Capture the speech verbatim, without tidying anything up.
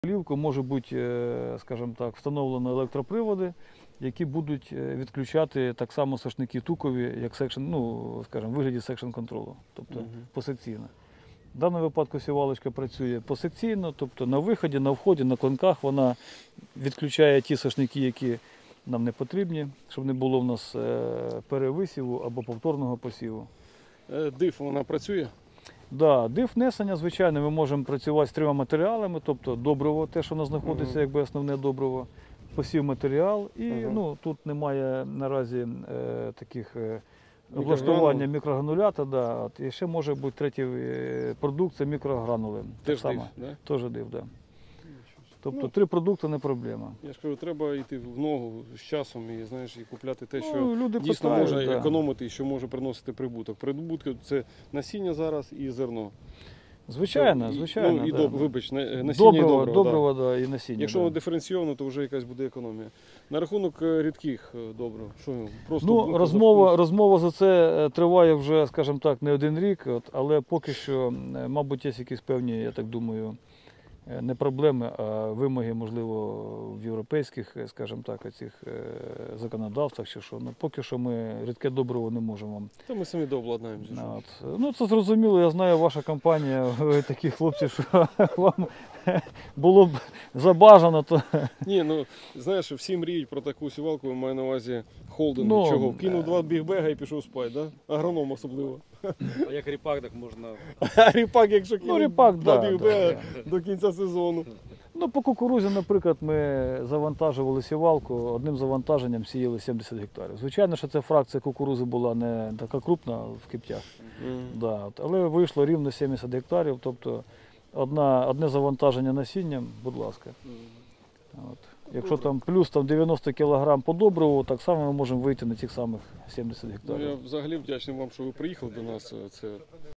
Плівку може бути, скажімо так, встановлено електроприводи, які будуть відключати так само сошники тукові, як секшн, ну, скажімо, в вигляді секшн контролу, тобто uh-huh. посекційно. В даному випадку сівалочка працює посекційно, тобто на виході, на вході, на клинках вона відключає ті сошники, які нам не потрібні, щоб не було в нас перевисіву або повторного посіву. Диф, вона працює? Да, диф внесення, звичайно, ми можемо працювати з трьома матеріалами, тобто добриво, те, що у нас знаходиться, uh-huh. якби основне добриво, посів матеріал і uh-huh. ну, тут немає наразі е, таких е, облаштування мікрогранулята, да, от, і ще може бути третій е, продукт, це мікрогранули. Теж диф, да? Теж диф, да. Тобто ну, три продукти не проблема. Я ж кажу, треба йти в ногу з часом і, знаєш, і купляти те, що ну, люди дійсно питають, може да. економити і що може приносити прибуток. Прибуток – це насіння зараз і зерно. Звичайно, і, звичайно. Ну, і да. доб, вибач, насіння добриво, і добриво. добриво да. Да, і насіння. Якщо да. воно диференційовано, то вже якась буде економія. На рахунок рідких добрив, що просто ну, розмова, розмова за це триває вже, скажімо так, не один рік, от, але поки що, мабуть, є якісь певні, я так думаю, не проблеми, а вимоги, можливо, в європейських, скажімо так, цих законодавствах чи що. Ну, поки що ми рідке добриво не можемо вам. Та ми самі дообладнаємо. От. Ну, це зрозуміло, я знаю, ваша компанія, ви такі хлопці, що вам було б забажано. То... Ні, ну, знаєш, всі мріють про таку сівалку, я маю на увазі холдинг, ну, чого? Кинув два бігбега і пішов спати, да? Агроном особливо. А як ріпак, так можна... А ріпак, якщо кинув ну, ріпак, два да, бігбега да, до кінця сезону. Ну, по кукурузі, наприклад, ми завантажували сівалку, одним завантаженням сіяли сімдесят гектарів. Звичайно, що ця фракція кукурузи була не така крупна в Киптях, mm. да, але вийшло рівно сімдесят гектарів, тобто одна, одне завантаження насінням, будь ласка. Mm. От. Якщо там плюс там, дев'яносто кілограм по добриву, так само ми можемо вийти на тих самих сімдесят гектарів. Ну, я взагалі вдячний вам, що ви приїхали до нас. Це